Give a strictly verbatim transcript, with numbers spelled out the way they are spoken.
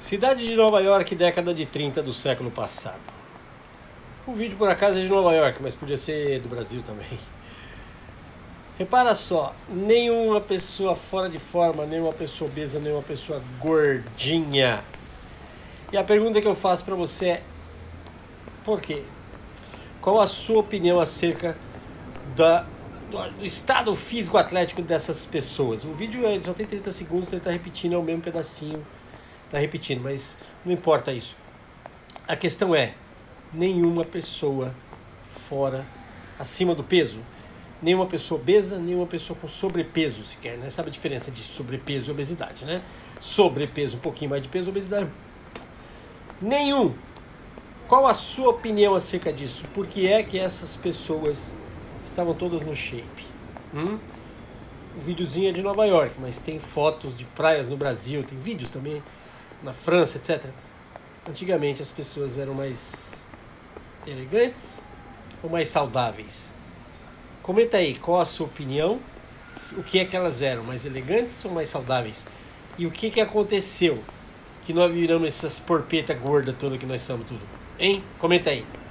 Cidade de Nova York, década de trinta do século passado. O vídeo por acaso é de Nova York, mas podia ser do Brasil também. Repara só, nenhuma pessoa fora de forma, nenhuma pessoa obesa, nenhuma pessoa gordinha. E a pergunta que eu faço para você é: por quê? Qual a sua opinião acerca da, do, do estado físico atlético dessas pessoas? O vídeo ele só tem trinta segundos, então ele está repetindo, é o mesmo pedacinho. Está repetindo, mas não importa isso. A questão é: nenhuma pessoa fora, acima do peso, nenhuma pessoa obesa, nenhuma pessoa com sobrepeso sequer, né? Sabe a diferença de sobrepeso e obesidade, né? Sobrepeso, um pouquinho mais de peso, obesidade, nenhum. Qual a sua opinião acerca disso? Por que é que essas pessoas estavam todas no shape? Hum? O videozinho é de Nova York, mas tem fotos de praias no Brasil, tem vídeos também na França, etcétera. Antigamente as pessoas eram mais elegantes ou mais saudáveis? Comenta aí, qual a sua opinião? O que é que elas eram? Mais elegantes ou mais saudáveis? E o que que aconteceu que nós viramos essas porpetas gordas todas que nós somos tudo? Hein? Comenta aí.